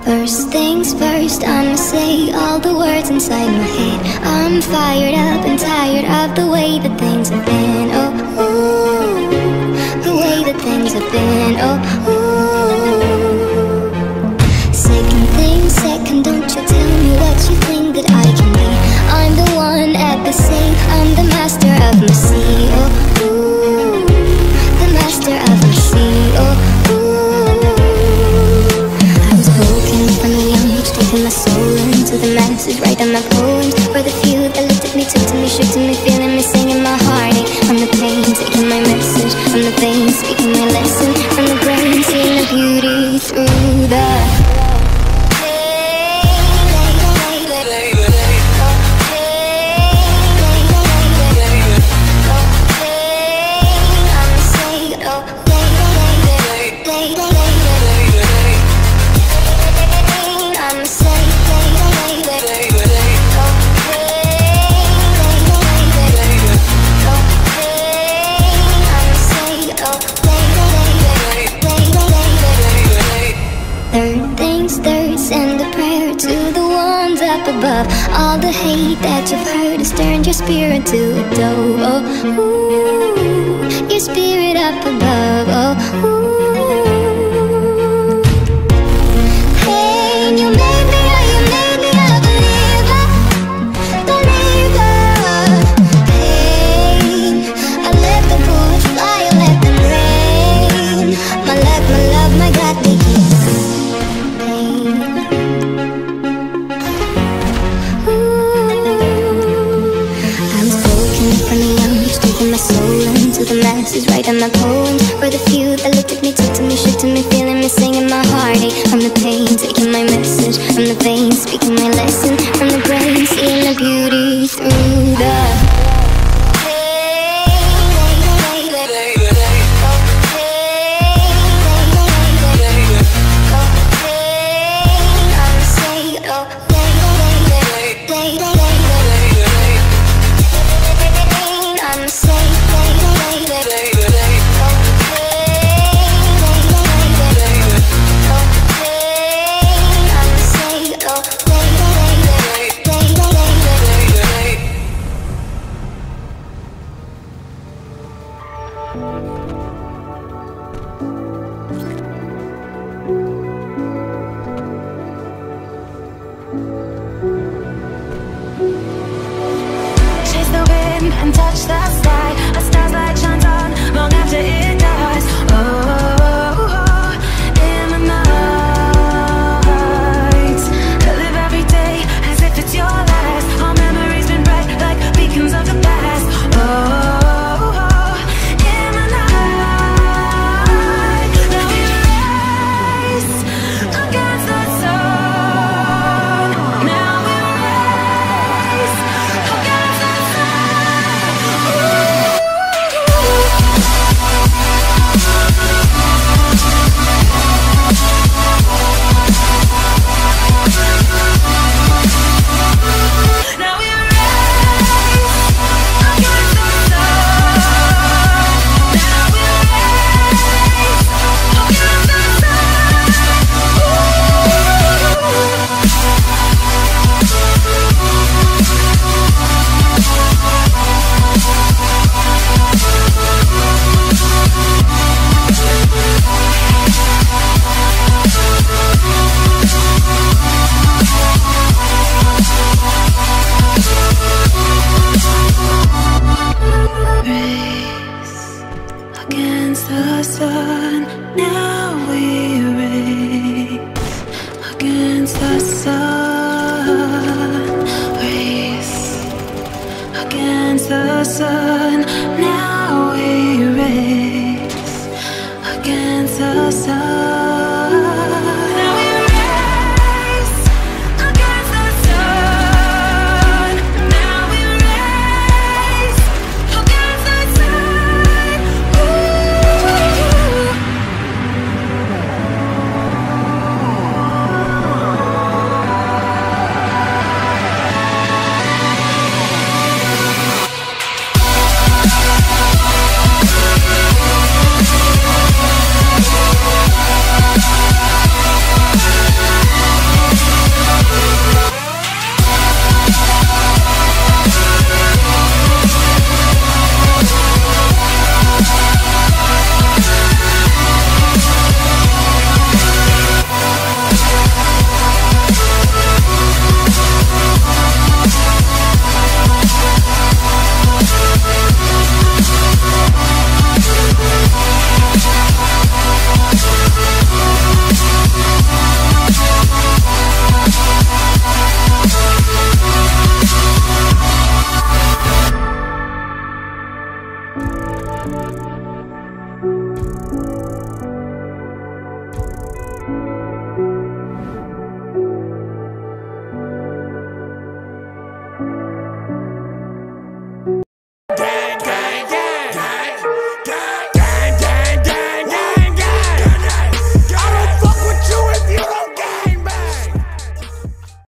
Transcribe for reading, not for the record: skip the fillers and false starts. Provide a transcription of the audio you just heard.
First things first, I'ma say all the words inside my head. I'm fired up and tired of the way that things have been. Oh, ooh, the way that things have been. Oh, ooh. Second thing second, don't you tell me what you think that I can be. I'm the one at the sea, I'm the master of my sea. Oh, ooh, the master of my sea. Oh, taking my soul into the masses, writing my poems for the few that looked at me, took to me, shook to me, feeling me, singing my heartache. From the pain, taking my message, from the veins, speaking my lesson, from the brain, seeing the beauty through the above. All the hate that you've heard has turned your spirit to a dove. Oh, ooh, your spirit up above. Oh, ooh. Pain, you made me a believer, believer. Pain, I let the bullets fly, I let them rain. My luck, my love, my God, they keep pain. My soul into the masses, writing my poems for the few that looked at me, took to me, shook to me, feeling me, singing my heartache. From the pain, taking my message, from the veins, speaking my lesson, from the brain, seeing the beauty through the and touch the sky. A star's light shines on long after it dies. Oh, in the night, I live every day as if it's your last. All memories been bright like beacons of the past. Oh, in the night, now we race against the sun. Now we race against the sun. Against the sun, now we race against the sun. Race against the sun, now we race against the sun.